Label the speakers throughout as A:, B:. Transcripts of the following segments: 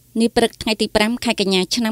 A: នេះព្រឹកថ្ងៃទី5ខែកញ្ញាឆ្នាំ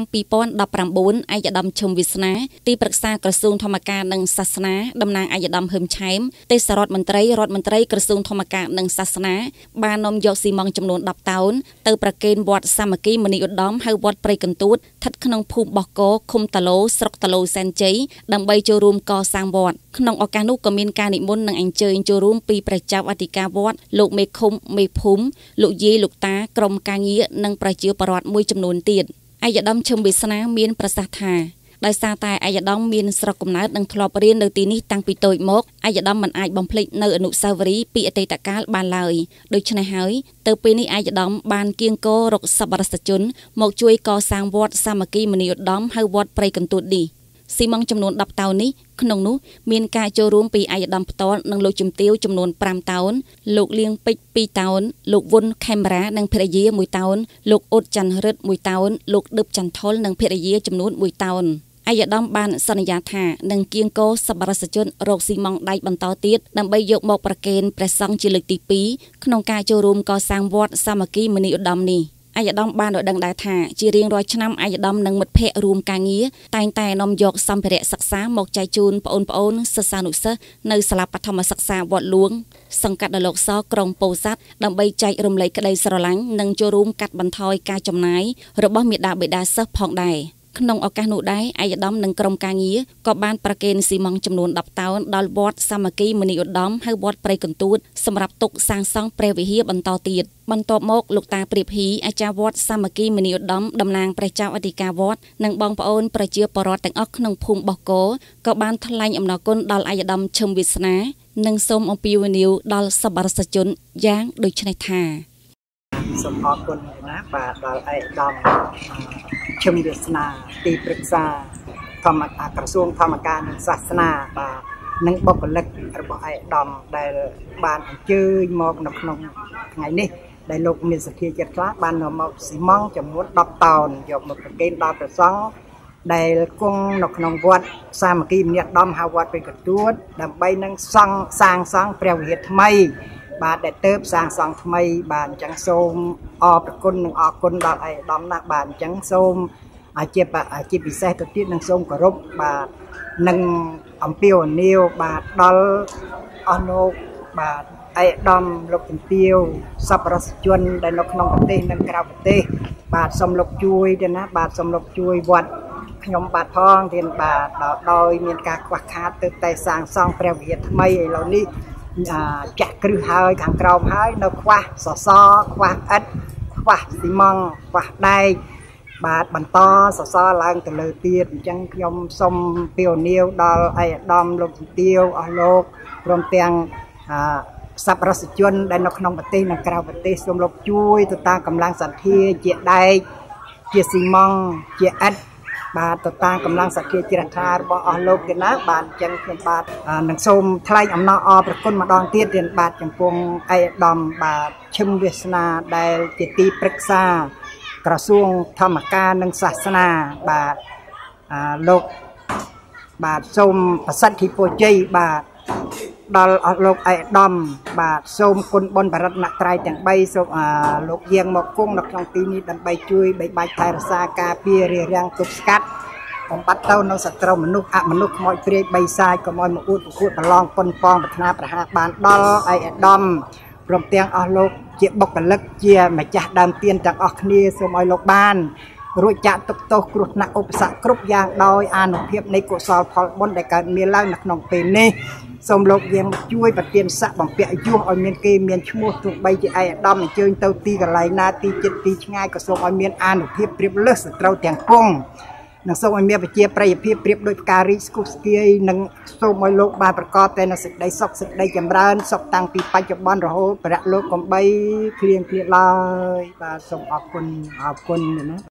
A: 2019ឯកឧត្តមឈឹមវាសនាទីប្រឹក្សាក្រសួងធម្មការនិងសាសនាតំណាងឯកឧត្តមហ៊ឹមឆែមទេសរដ្ឋមន្ត្រីក្រសួងធម្មការនិងសាសនាបាននាំយកស៊ីម៉ងចំនួន10តោនទៅប្រគេនវត្តសាមគ្គីមនីឧត្តមហៅវត្តព្រៃកន្ទួតស្ថិតក្នុងភូមិបោះកោឃុំតាឡូស្រុកតាឡូសែនជ័យដើម្បីចូលរួមកសាងវត្តក្នុងឱកាសនោះក៏មានការនិមន្តនិងអញ្ជើញចូលរួមពីព្រះចៅអធិការវត្តលោកមេឃុំមេភូមិលោកយាយលោកតាក្រុមការងារនិងប្រជាពលរដ្ឋមួយចំនួនទៀតឯកឧត្តមឈឹមវាសនាមានប្រសាសន៍ថាដោយសារតែឯកឧត្តមមានស្រុកកំណើតនិងធ្លាប់រៀននៅទីនេះតាំងពីតូចមកឯកឧត្តមមិនអាចបំភ្លេចនៅអនុស្សាវរីយ៍ពីអតីតកាលបានឡើយដូច្នេះហើយទៅពេលនេះឯកឧត្តមបានគៀងគររកសប្បុរសជនមកជួយកសាងវត្តសាមគ្គីមនីឧត្តមហៅវត្តព្រៃកន្ទួតនេះស៊ីម៉ងចំនួន10តោននេះក្នុងនោះមានការចូលរួមពីឯកឧត្តមផ្ទាល់និងលោកជំទាវចំនួន5តោនលោកលៀងពេជ្រ2តោនលោកវុនខេមរានិងភរិយា1តោនលោកអ៊ុតច័ន្ទរិទ្ធ1តោនលោកឌឹបចន្ទថុលនិងភរិយាចំនួន1តោនឯកឧត្តមបានសន្យាថានឹងគៀងគរសប្បុរសជនរកស៊ីម៉ងដៃបន្តទៀតដើម្បីយកមកប្រគេនព្រះសង្ឃជាលើកទី2ក្នុងការចូលរួមកសាងវត្តសាមគ្គីមនីឧត្តមនេះឯកឧត្តមបានឲ្យដឹងដែរថាជារៀងរាល់ឆ្នាំឯកឧត្តមនិងមិត្តភ័ក្តិរួមការងារតែងតែនាំយកសម្ភារៈសិក្សាមកចែកជូនបងប្អូនសិស្សានុសិស្សនៅសាលាបឋមសិក្សាវត្តលួងសង្កាត់ដលោកសក្រុងពោធិ៍សាត់ដើម្បីចែករំលែកក្តីស្រឡាញ់និងចូលរួមកាត់បន្ថយការចំណាយរបស់មាតាបិតាសិស្សផងដែរក្នុងឱកាសនោះដែរឯកឧត្តមនិងក្រុមការងារក៏បានប្រគេនស៊ីម៉ងចំនួន10តោនដល់វត្តសាមគ្គីមនីឧត្តមហៅវត្តព្រៃកន្ទួតសម្រាប់ទុកសាងសង់ព្រះវិហារបន្តទៀតបន្ទាប់មកលោកតាព្រាបហ៊ីអាចារ្យវត្តសាមគ្គីមនីឧត្តមតំណាងព្រះចៅអធិការវត្តនិងបងប្អូនប្រជាពលរដ្ឋទាំងអស់ក្នុងភូមិបោះកោក៏បានថ្លែងអំណរគុណដល់ឯកឧត្តមឈឹមវាសនានិងសូមអំពាវនាវដល់សប្បុរសជនយ៉ាងដូចនេះថា
B: សូមអរគុណណាបាទដល់ឯកឧត្តមឈឹមវាសនាទីប្រឹក្សាក្រសួងធម្មការនិងសាសនាបាទនិងបុគ្គលិករបស់ឯកឧត្តមដែលបានអញ្ជើញមកនៅក្នុងថ្ងៃនេះដែលលោកមានសទ្ធាចិត្តខ្លះបាននាំមកស៊ីម៉ងចំនួន10តោនយកមកប្រគេនដល់ព្រះសង្ឃដែលគង់នៅក្នុងវត្តសាមគ្គីមនីឧត្តមហៅវត្តព្រៃកន្ទួតដើម្បីនឹងសាងសង់ព្រះវិហារថ្មីបាទដែលទៅសាងសង់ថ្មីបាទអញ្ចឹងសូមអរព្រគុណនិងអរគុណដល់ឯកឧត្តមណាស់បាទអញ្ចឹងសូមជាពិសេសទៅទៀតនឹងសូមគោរពបាទនិងអំពាវនាវបាទដល់អស់លោកបាទឯកឧត្តមលោកជំទាវសប្បុរសជនដែលនៅក្នុងប្រទេសនិងក្រៅប្រទេសបាទសូមលោកជួយទៅណាបាទសូមលោកជួយវត្តខ្ញុំបាទផងទៀតបាទដោយមានការខ្វះខាតទៅតែសាងសង់ព្រះវិហារថ្មីឥឡូវនេះចាក់គ្រឹះហើយខាងក្រោមហើយនៅខ្វះសសរខ្វះឥដ្ឋខ្វះស៊ីម៉ងខ្វះដែកបាទបន្តសសរឡើងទៅលើទៀតអញ្ចឹងខ្ញុំសូមពាវនាវដល់ឯកឧត្តមលោកជំទាវអស់លោកព្រមទាំងសប្បុរសជនដែលនៅក្នុងប្រទេសនិងក្រៅប្រទេសសូមលោកជួយទៅតាមកម្លាំងសទ្ធាជាដែកជាស៊ីម៉ងជាឥដ្ឋបាទទៅតាមកម្លាំងសទ្ធាជ្រះថ្លារបស់អស់លោកទៀតណាបាទអញ្ចឹងខ្ញុំបាទនឹងសូមថ្លែងអំណរអរព្រគុណម្ដងទៀតបាទចំពោះឯកឧត្តមបាទឈឹមវាសនាដែលជាទីប្រឹក្សាក្រសួងធម្មការនិងសាសនាបាទលោកបាទសូមប្រសិទ្ធិពរជ័យបាទដល់អស់លោកឯកឧត្តមបាទសូមគុណបុណ្យបរិត្តនត្រ័យទាំង3សូមលោកយាងមកគង់នៅក្នុងទីនេះដើម្បីជួយបីបាច់ថែរក្សាការពាររារាំងទប់ស្កាត់បំបត្តិទៅនៅសត្រូវមនុស្សអមនុស្សខ្មោចព្រាយបីសាចកុំឲ្យមកអួតប្រកួតប្រឡងប៉ុនប៉ងប្រាថ្នាប្រហារបានដល់ឯកឧត្តមព្រមទាំងអស់លោកជាបុគ្គលិកជាម្ចាស់ដើមទានទាំងអស់គ្នាសូមឲ្យលោកបានរួចចាក់ទុកទោសគ្រោះថ្នាក់ឧបសគ្គគ្រប់យ៉ាងដោយអានុភាពនៃកុសលផលបុណ្យដែលកើតមានឡើងនៅក្នុងពេលនេះសូមលោកយាងជួយប្រទានស័ក្តិបំពាក់យុះឲ្យមានគេមានឈ្មោះទោះបីជាឯកឧត្តមអញ្ជើញទៅទីកន្លែងណាទីជិតទីឆ្ងាយក៏សូមឲ្យមានអានុភាពព្រៀបលើសសត្រូវទាំងពងនិងសូមឲ្យមានប្រជាប្រិយភាពព្រៀបដូចផ្ការីកស្គុះស្គាយនិងសូមឲ្យលោកបានប្រកបតែនូវសេចក្តីសុខសេចក្តីចម្រើនសុខតាំងពីបច្ចុប្បន្នរហូតប្រៈលោកកំបីគ្លៀងគ្លាឡើយបាទសូមអរគុណណា